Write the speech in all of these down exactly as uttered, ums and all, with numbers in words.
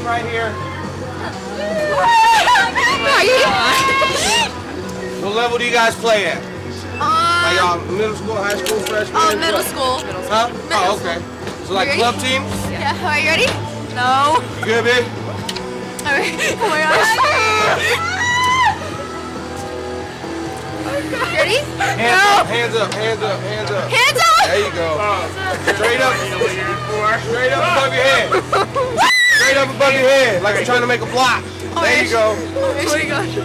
right here. What level do you guys play at? Um, Like y'all middle school, high school, freshman? Oh, middle school. Huh? Middle Oh, okay. So like club team? Yeah. Are you ready? No. You good, babe? Alright. Oh my gosh. Ready? Hands No. up, hands up, hands up, hands up. Hands up! There you go. Straight up. Straight up above your head. Straight up above your head, like you're trying to make a block. Oh there you go. Oh my gosh.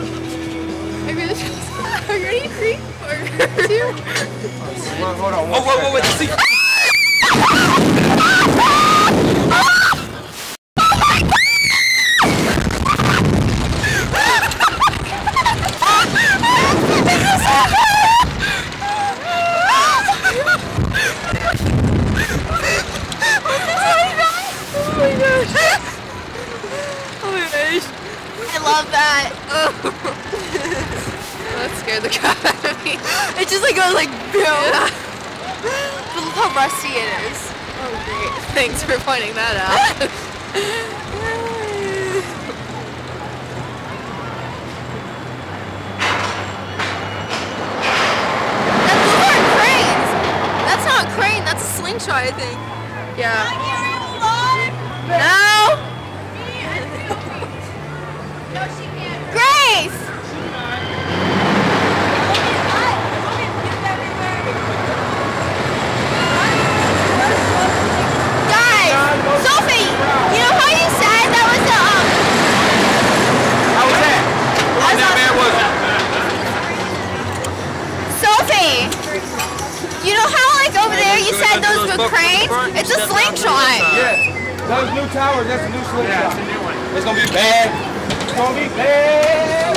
Are you ready? Three, four, two. Hold on. Oh, wait, wait, wait. See. I love that. That scared the crap out of me. It just like goes like boom. Yeah. But look how rusty it is. Oh great. Thanks for pointing that out. Those aren't cranes. That's not a crane, that's a slingshot, I think. Yeah. No! Grace! Guys! Sophie! You know how you said that was the, um... How was that? How that man was it? Sophie! You know how, like, over there you said those were cranes? It's a slingshot! Yeah. Those new towers, that's a new slingshot. Yeah, it's a new one. It's gonna be bad. It's gonna be bad.